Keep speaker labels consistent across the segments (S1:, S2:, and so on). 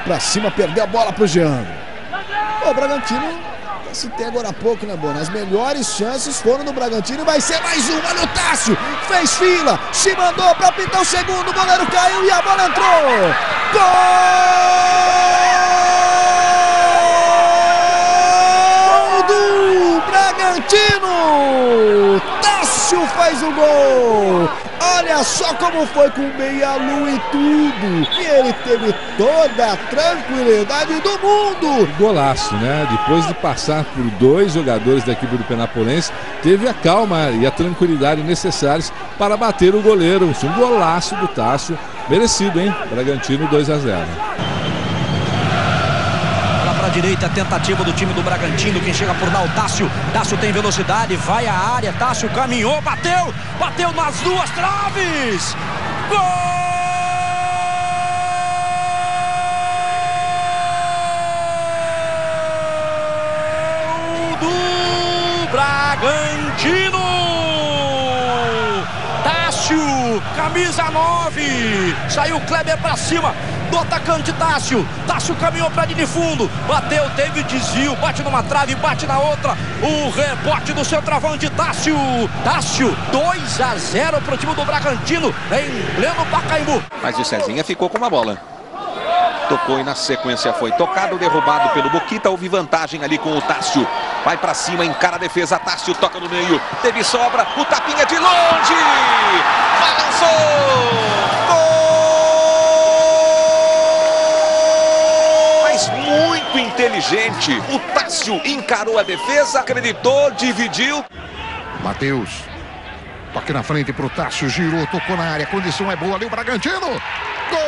S1: pra cima, perdeu a bola pro Jean. O Bragantino se tem agora há pouco, né, Bona? As melhores chances foram do Bragantino e vai ser mais um. Olha o Tássio, fez fila, se mandou pra pintar o segundo, o goleiro caiu e a bola entrou. Gol do Bragantino! Tássio faz o gol! Olha só como foi com meia-lua e tudo. E ele teve toda a tranquilidade do mundo.
S2: Golaço, né? Depois de passar por dois jogadores da equipe do Penapolense, teve a calma e a tranquilidade necessários para bater o goleiro. Um golaço do Tássio. Merecido, hein? Bragantino 2-0.
S3: Direita, tentativa do time do Bragantino, quem chega por lá o Tássio. Tássio tem velocidade, vai à área, Tássio caminhou, bateu nas duas traves. Gol do Bragantino. Tássio, camisa 9, saiu o Kleber pra cima do atacante Tássio. Tássio caminhou para de fundo, bateu, teve desvio, bate numa trave, bate na outra. O rebote do centroavante Tássio. Tássio, 2-0 para o time do Bragantino em pleno Pacaembu.
S4: Mas o Cezinha ficou com uma bola. Tocou e na sequência foi tocado, derrubado pelo Boquita. Houve vantagem ali com o Tássio. Vai pra cima, encara a defesa. Tássio toca no meio. Teve sobra. O tapinha de longe. Balançou. Gol. Mas muito inteligente. O Tássio encarou a defesa, acreditou, dividiu.
S5: Matheus. Toque na frente pro Tássio. Girou, tocou na área. Condição é boa ali o Bragantino. Gol.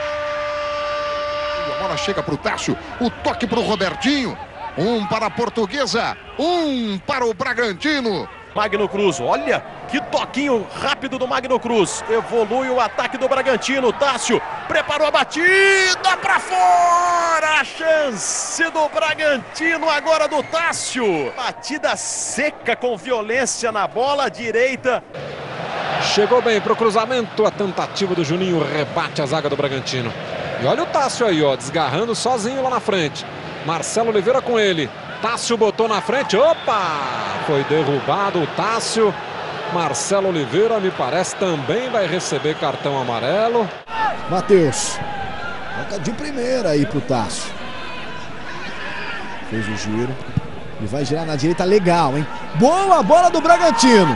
S5: A bola chega pro Tássio. O toque pro Robertinho. Um para a Portuguesa, um para o Bragantino.
S6: Magno Cruz, olha que toquinho rápido do Magno Cruz. Evolui o ataque do Bragantino. Tássio preparou a batida para fora. A chance do Bragantino agora do Tássio. Batida seca com violência na bola direita.
S7: Chegou bem para o cruzamento. A tentativa do Juninho rebate a zaga do Bragantino. E olha o Tássio aí, ó, desgarrando sozinho lá na frente. Marcelo Oliveira com ele. Tássio botou na frente. Opa! Foi derrubado o Tássio. Marcelo Oliveira, me parece, também vai receber cartão amarelo.
S1: Matheus. Toca de primeira aí pro Tássio. Fez o giro. E vai girar na direita legal, hein? Boa bola do Bragantino.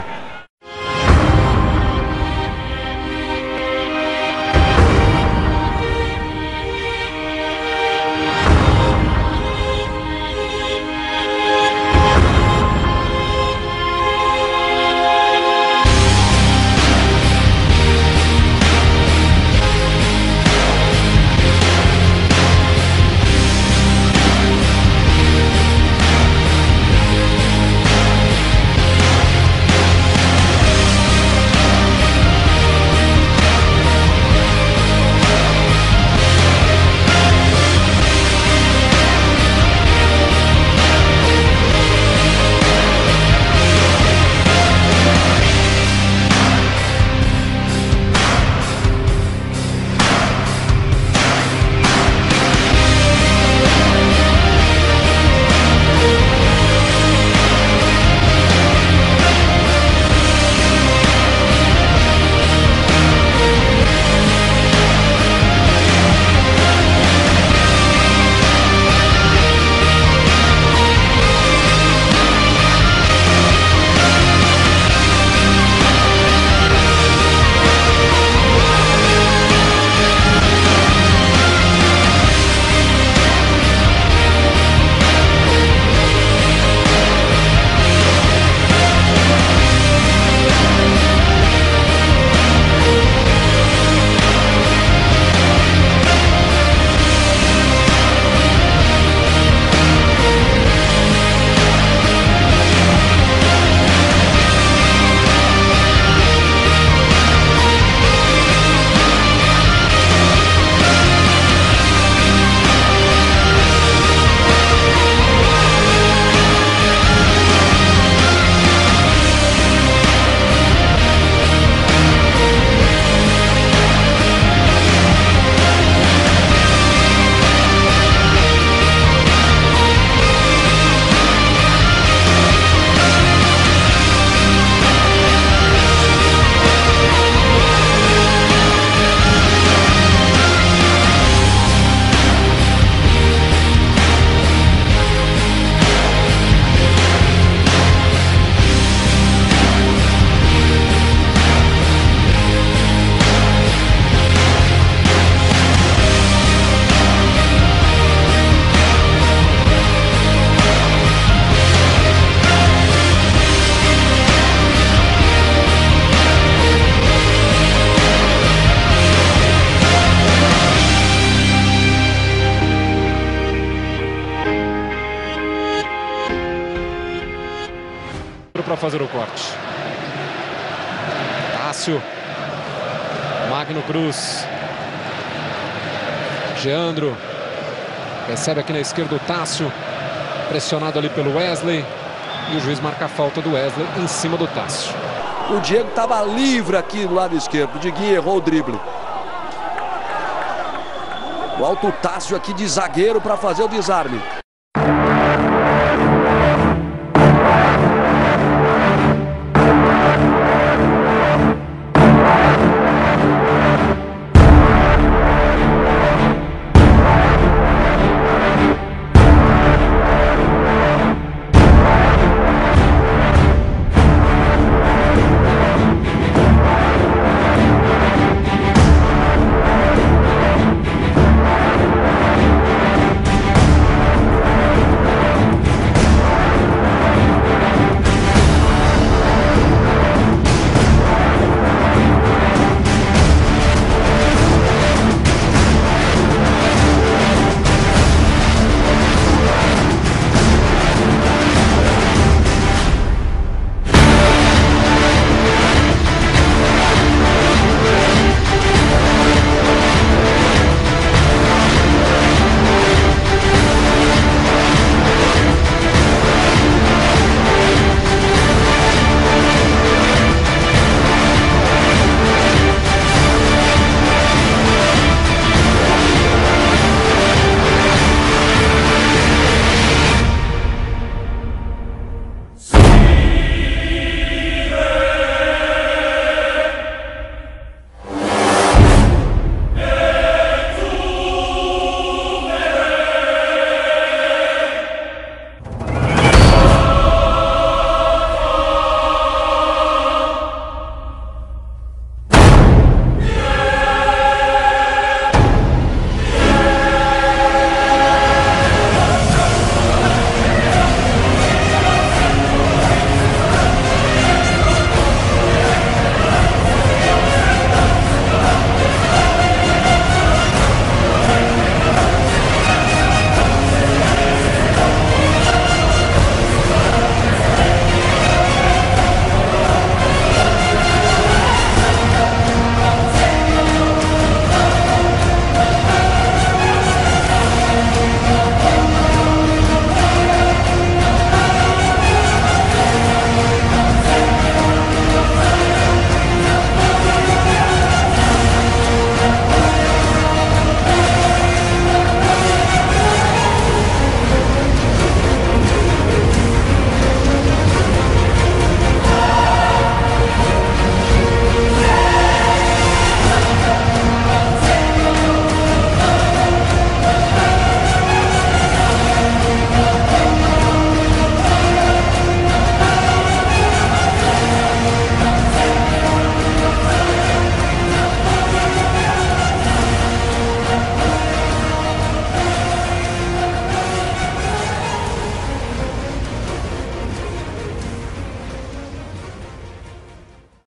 S7: para fazer o corte. Tássio. Magno Cruz. Geandro. Recebe aqui na esquerda o Tássio. Pressionado ali pelo Wesley. E o juiz marca a falta do Wesley em cima do Tássio.
S8: O Diego estava livre aqui do lado esquerdo. O Diguinho errou o drible. O alto Tássio aqui de zagueiro para fazer o desarme.